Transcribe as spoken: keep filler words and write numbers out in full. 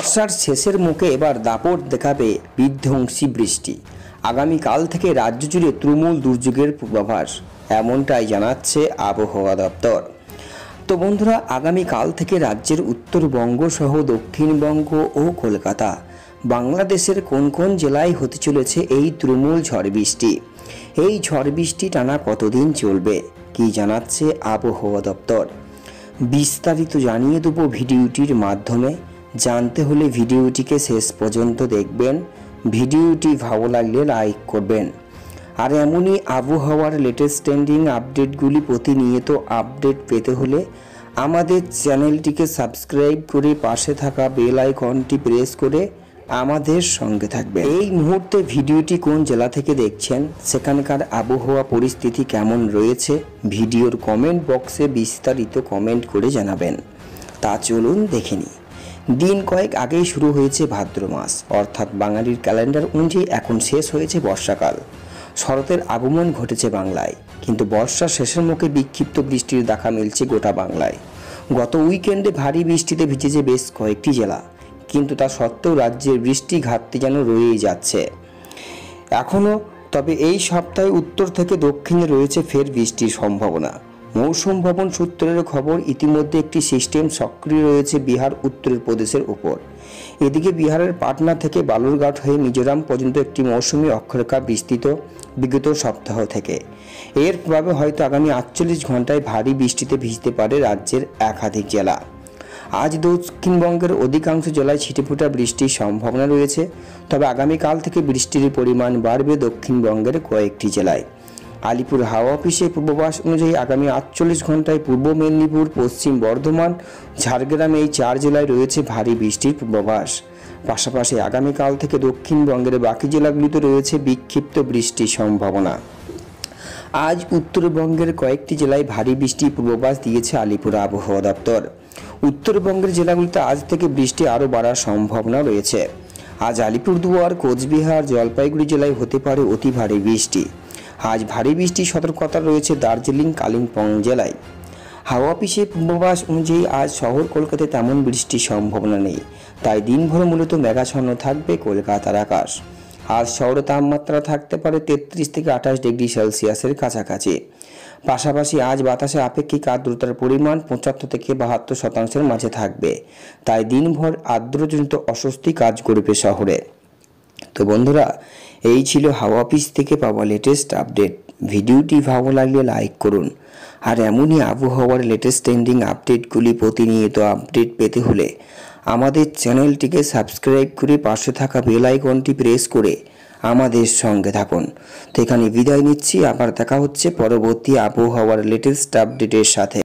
বর্ষার শেষের মুখে এবার দাপট দেখাবে বিধ্বংসী বৃষ্টি। আগামীকাল থেকে রাজ্য জুড়ে তুমুল দুর্যোগের পূর্বাভাস, এমনটাই জানাচ্ছে আবহাওয়া দপ্তর। তো বন্ধুরা, আগামীকাল থেকে রাজ্যের উত্তরবঙ্গ সহ দক্ষিণবঙ্গ ও কলকাতা, বাংলাদেশের কোন কোন জেলায় হতে চলেছে এই তুমুল ঝড় বৃষ্টি। এই ঝড় বৃষ্টি টানা কতদিন চলবে, কি জানাচ্ছে আবহাওয়া দপ্তর, বিস্তারিত জানিয়ে দেবো ভিডিওটির মাধ্যমে। জানতে হলে ভিডিওটিকে শেষ পর্যন্ত দেখবেন। ভিডিওটি ভালো লাগলে লাইক করবেন। আর এমনই আবহাওয়ার লেটেস্ট ট্রেন্ডিং আপডেটগুলি প্রতিনিয়ত আপডেট পেতে হলে আমাদের চ্যানেলটিকে সাবস্ক্রাইব করে পাশে থাকা বেল আইকনটি প্রেস করে আমাদের সঙ্গে থাকবেন। এই মুহূর্তে ভিডিওটি কোন জেলা থেকে দেখছেন, সেখানকার আবহাওয়া পরিস্থিতি কেমন রয়েছে, ভিডিওর কমেন্ট বক্সে বিস্তারিত কমেন্ট করে জানাবেন। তা চলুন দেখে নিই। দিন কয়েক আগেই শুরু হয়েছে ভাদ্র মাস, অর্থাৎ বাঙালির ক্যালেন্ডার অনুযায়ী এখন শেষ হয়েছে বর্ষাকাল। শরতের আগমন ঘটেছে বাংলায়, কিন্তু বর্ষার শেষের মুখে বিক্ষিপ্ত বৃষ্টির দেখা মিলছে গোটা বাংলায়। গত উইকেন্ডে ভারী বৃষ্টিতে ভিজেছে বেশ কয়েকটি জেলা, কিন্তু তা সত্ত্বেও রাজ্যের বৃষ্টি ঘাটতি যেন রয়েই যাচ্ছে এখনও। তবে এই সপ্তাহে উত্তর থেকে দক্ষিণে রয়েছে ফের বৃষ্টির সম্ভাবনা। মৌসুম ভবন সূত্রের খবর, ইতিমধ্যে একটি সিস্টেম সক্রিয় রয়েছে বিহার উত্তর প্রদেশের উপর। এদিকে বিহারের পাটনা থেকে বালুরঘাট হয়ে মিজোরাম পর্যন্ত একটি মৌসুমি অক্ষরেখা বিস্তৃত বিগত সপ্তাহ থেকে। এর প্রভাবে হয়তো আগামী আটচল্লিশ ঘন্টায় ভারী বৃষ্টিতে ভিজতে পারে রাজ্যের একাধিক জেলা। আজ দক্ষিণবঙ্গের অধিকাংশ জেলায় ছিটেফোঁটা বৃষ্টির সম্ভাবনা রয়েছে, তবে আগামীকাল থেকে বৃষ্টির পরিমাণ বাড়বে দক্ষিণবঙ্গের কয়েকটি জেলায়। আলিপুর হাওয়া অফিসের পূর্বাভাস অনুযায়ী আগামী আটচল্লিশ ঘন্টায় পূর্ব মেদিনীপুর, পশ্চিম বর্ধমান, ঝাড়গ্রাম এই চার জেলায় রয়েছে ভারী বৃষ্টির পূর্বাভাস। পাশাপাশি আগামীকাল থেকে দক্ষিণবঙ্গের বাকি জেলাগুলিতে রয়েছে বিক্ষিপ্ত বৃষ্টির সম্ভাবনা। আজ উত্তরবঙ্গের কয়েকটি জেলায় ভারী বৃষ্টির পূর্বাভাস দিয়েছে আলিপুর আবহাওয়া দপ্তর। উত্তরবঙ্গের জেলাগুলিতে আজ থেকে বৃষ্টি আরও বাড়ার সম্ভাবনা রয়েছে। আজ আলিপুরদুয়ার, কোচবিহার, জলপাইগুড়ি জেলায় হতে পারে অতি ভারী বৃষ্টি। আজ ভারী বৃষ্টির সতর্কতা রয়েছে দার্জিলিং, কালিম্পং জেলায়। হাওয়া অফিসের পূর্বাভাস অনুযায়ী আজ শহর কলকাতায় তেমন বৃষ্টির সম্ভাবনা নেই, তাই দিনভর মূলত মেঘাচ্ছন্ন থাকবে কলকাতার আকাশ। আজ শহরে তাপমাত্রা থাকতে পারে তেত্রিশ থেকে আঠাশ ডিগ্রি সেলসিয়াসের কাছাকাছি। পাশাপাশি আজ বাতাসে আপেক্ষিক আর্দ্রতার পরিমাণ পঁচাত্তর থেকে বাহাত্তর শতাংশের মাঝে থাকবে, তাই দিনভর আর্দ্রজনিত অস্বস্তি কাজ করবে শহরে। তো বন্ধুরা, এই ছিল হাওয়া অফিস থেকে পাওয়া লেটেস্ট আপডেট। ভিডিওটি ভালো লাগলে লাইক করুন। আর এমনই আবহাওয়ার লেটেস্ট ট্রেন্ডিং আপডেটগুলি প্রতিনিয়ত আপডেট পেতে হলে আমাদের চ্যানেলটিকে সাবস্ক্রাইব করে পাশে থাকা বেল আইকনটি প্রেস করে আমাদের সঙ্গে থাকুন। তো এখানে বিদায় নিচ্ছি, আবার দেখা হচ্ছে পরবর্তী আবহাওয়ার লেটেস্ট আপডেটের সাথে।